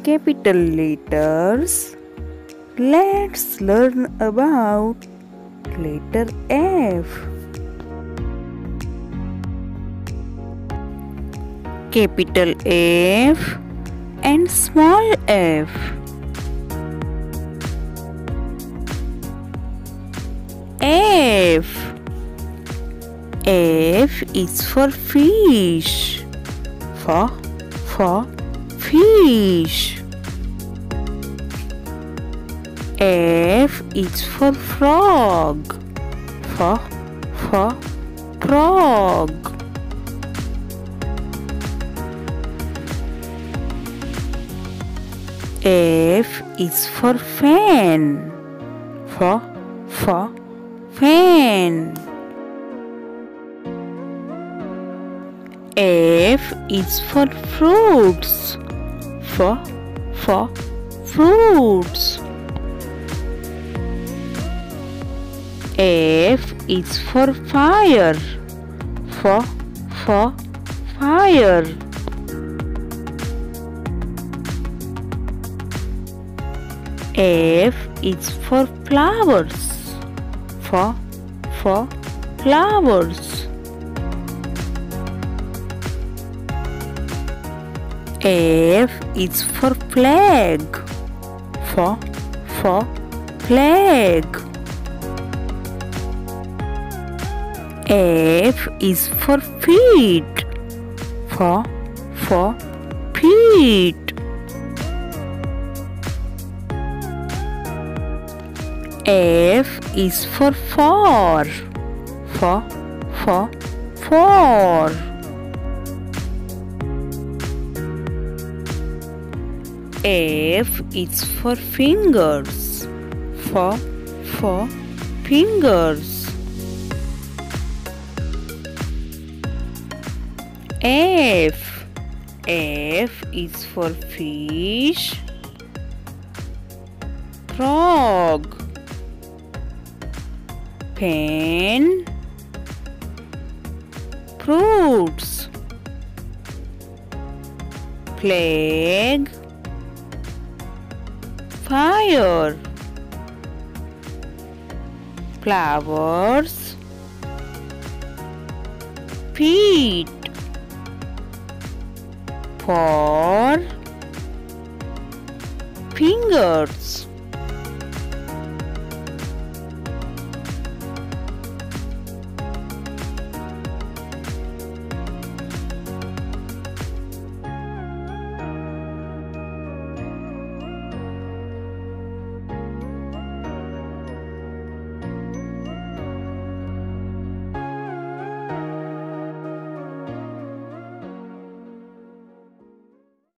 Capital letters. Let's learn about letter F. Capital F and small f. F. F is for fish. For fish. F is for frog. For frog. F is for fan. For fan. F is for fruits. For fruits. F is for fire. For fire. F is for flowers. For flowers. F is for flag. For flag. F is for feet. For feet. F is for for. For. F is for fingers. For fingers. F is for fish. Frog. Pen. Fruits. Flag. Fire. Flowers. Feet. For. Fingers.